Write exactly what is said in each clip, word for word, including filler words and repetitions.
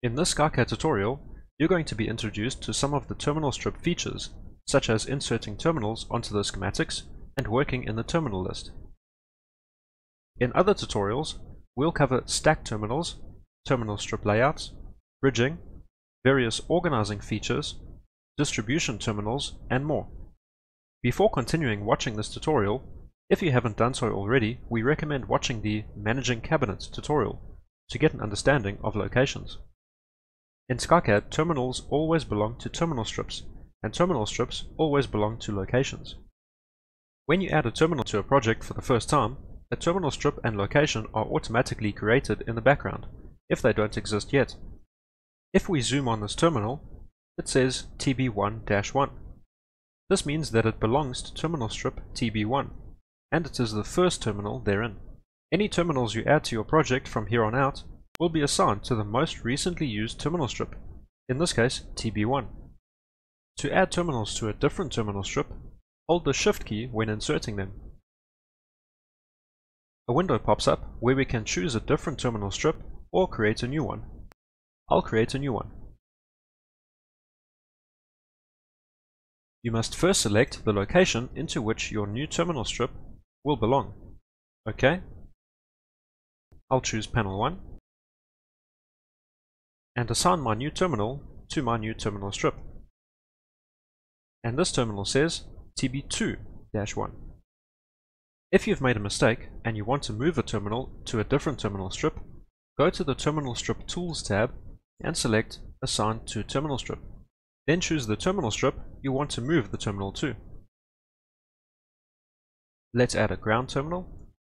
In this SkyCAD tutorial, you're going to be introduced to some of the terminal strip features, such as inserting terminals onto the schematics and working in the terminal list. In other tutorials, we'll cover stack terminals, terminal strip layouts, bridging, various organizing features, distribution terminals, and more. Before continuing watching this tutorial, if you haven't done so already, we recommend watching the Managing Cabinets tutorial to get an understanding of locations. In SkyCAD, terminals always belong to terminal strips, and terminal strips always belong to locations. When you add a terminal to a project for the first time, a terminal strip and location are automatically created in the background, if they don't exist yet. If we zoom on this terminal, it says T B one dash one. This means that it belongs to terminal strip T B one, and it is the first terminal therein. Any terminals you add to your project from here on out will be assigned to the most recently used terminal strip, in this case T B one. To add terminals to a different terminal strip, hold the Shift key when inserting them. A window pops up where we can choose a different terminal strip or create a new one. I'll create a new one. You must first select the location into which your new terminal strip will belong. OK. I'll choose panel one and assign my new terminal to my new terminal strip. And this terminal says T B two dash one. If you've made a mistake and you want to move a terminal to a different terminal strip, go to the Terminal Strip Tools tab and select Assign to Terminal Strip. Then choose the terminal strip you want to move the terminal to. Let's add a ground terminal.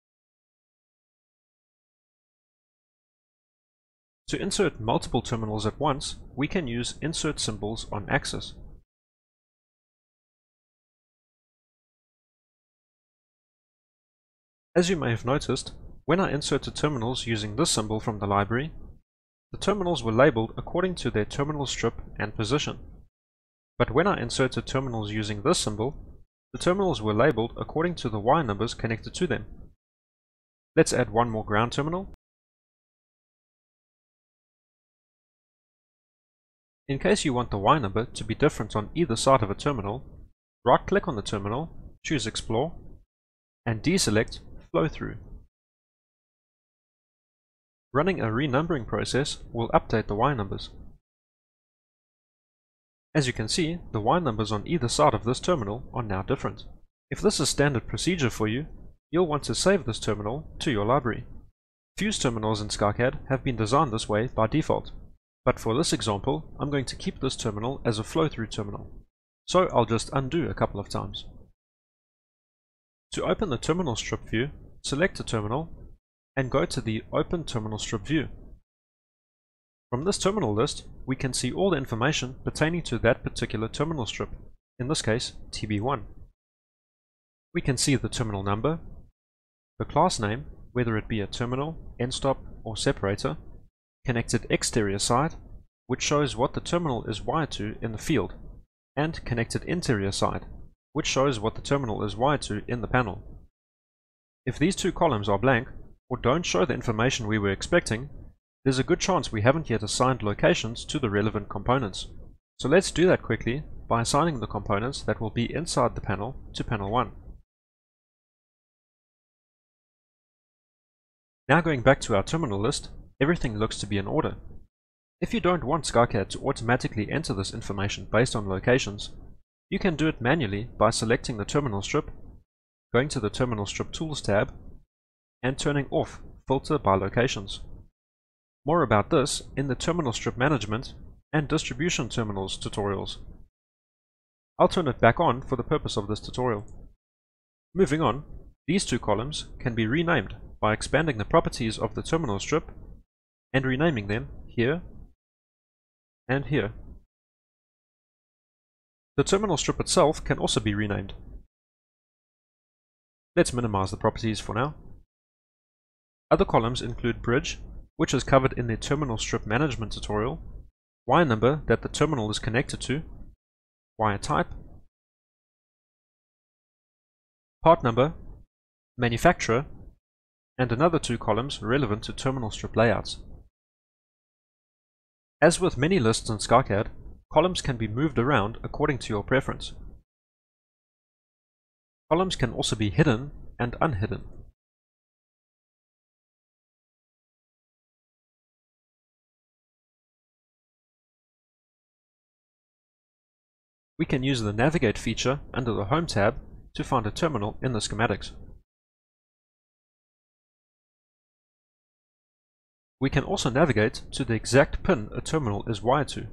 To insert multiple terminals at once, we can use insert symbols on axis. As you may have noticed, when I inserted terminals using this symbol from the library, the terminals were labeled according to their terminal strip and position. But when I inserted terminals using this symbol, the terminals were labeled according to the Y numbers connected to them. Let's add one more ground terminal. In case you want the Y number to be different on either side of a terminal, right-click on the terminal, choose Explore, and deselect Flow Through. Running a renumbering process will update the Y numbers. As you can see, the Y numbers on either side of this terminal are now different. If this is standard procedure for you, you'll want to save this terminal to your library. Fuse terminals in SkyCAD have been designed this way by default, but for this example, I'm going to keep this terminal as a flow-through terminal, so I'll just undo a couple of times. To open the terminal strip view, select a terminal and go to the Open Terminal Strip view. From this terminal list, we can see all the information pertaining to that particular terminal strip, in this case T B one. We can see the terminal number, the class name, whether it be a terminal, end stop, or separator, connected exterior side, which shows what the terminal is wired to in the field, and connected interior side, which shows what the terminal is wired to in the panel. If these two columns are blank, or don't show the information we were expecting, there's a good chance we haven't yet assigned locations to the relevant components. So let's do that quickly by assigning the components that will be inside the panel to panel one. Now going back to our terminal list, everything looks to be in order. If you don't want SkyCAD to automatically enter this information based on locations, you can do it manually by selecting the terminal strip, going to the Terminal Strip Tools tab, and turning off Filter by Locations. More about this in the Terminal Strip Management and Distribution Terminals tutorials. I'll turn it back on for the purpose of this tutorial. Moving on, these two columns can be renamed by expanding the properties of the terminal strip and renaming them here and here. The terminal strip itself can also be renamed. Let's minimize the properties for now. Other columns include bridge, which is covered in the Terminal Strip Management tutorial, Y number that the terminal is connected to, wire type, part number, manufacturer, and another two columns relevant to terminal strip layouts. As with many lists in SkyCAD, columns can be moved around according to your preference. Columns can also be hidden and unhidden. We can use the Navigate feature under the Home tab to find a terminal in the schematics. We can also navigate to the exact pin a terminal is wired to.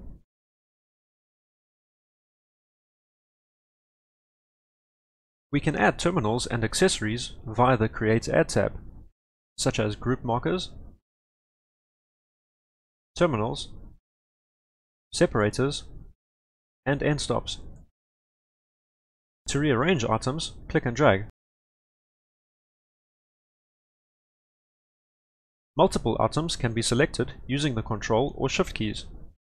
We can add terminals and accessories via the Create Add tab, such as group markers, terminals, separators, and end stops. To rearrange items, click and drag. Multiple items can be selected using the Control or Shift keys.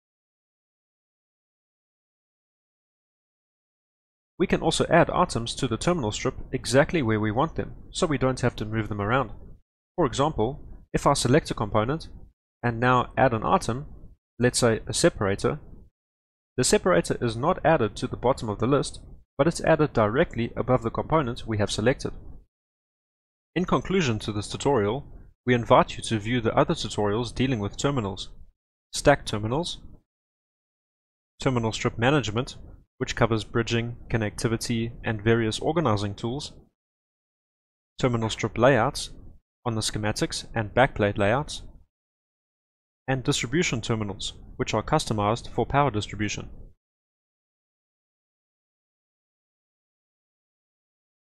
We can also add items to the terminal strip exactly where we want them, so we don't have to move them around. For example, if I select a component and now add an item, let's say a separator, the separator is not added to the bottom of the list, but it's added directly above the component we have selected. In conclusion to this tutorial, we invite you to view the other tutorials dealing with terminals: Stack Terminals, Terminal Strip Management, which covers bridging, connectivity, and various organizing tools, terminal strip layouts on the schematics and backplate layouts, and distribution terminals, which are customized for power distribution.